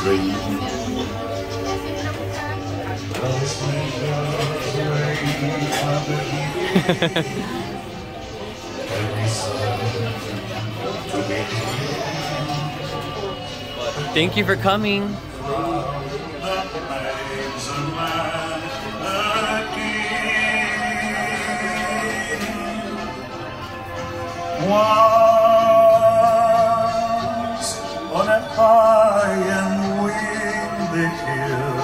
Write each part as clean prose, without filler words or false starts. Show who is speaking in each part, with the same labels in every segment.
Speaker 1: Thank you for coming.
Speaker 2: Once on a high and windy hill,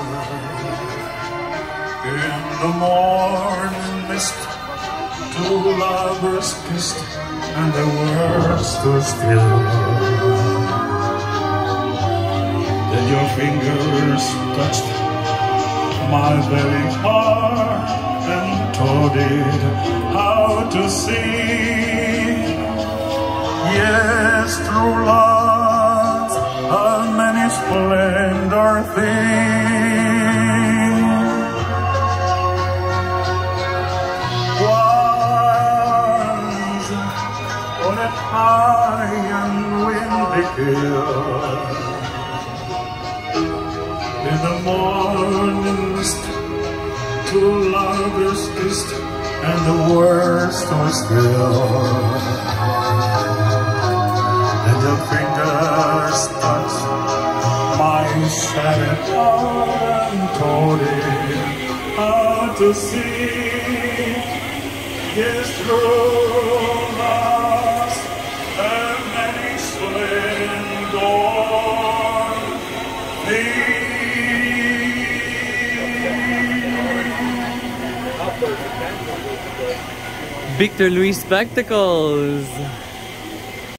Speaker 2: in the morning mist, two lovers kissed, and the world stood still. Then your fingers touched my very heart and taught it how to sing. Yes, true love, a many splendor thing. Once on a high and windy hill, in the morning mist, two lovers kissed, and the world stood still. And your fingers touched my shattered heart and told it how to sing. Yes, true love, and many splendor thing.
Speaker 1: Victor Luis Spectacles.